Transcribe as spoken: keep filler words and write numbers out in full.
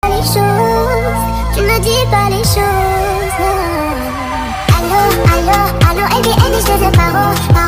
Les choses, tu ne dis pas les choses. Allô, allô, allô, et bien, et je te paro.